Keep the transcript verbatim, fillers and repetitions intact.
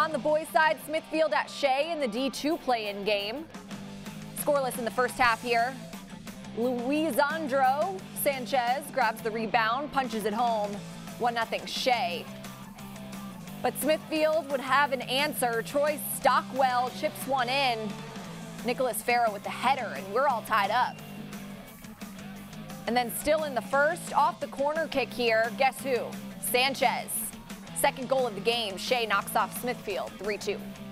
On the boys' side, Smithfield at Shea in the D two play-in game. Scoreless in the first half here. Luisandro Sanchez grabs the rebound, punches it home. one nothing Shea. But Smithfield would have an answer. Troy Stockwell chips one in. Nicholas Farrow with the header, and we're all tied up. And then still in the first, off the corner kick here, guess who? Sanchez. Second goal of the game. Shea knocks off Smithfield three two.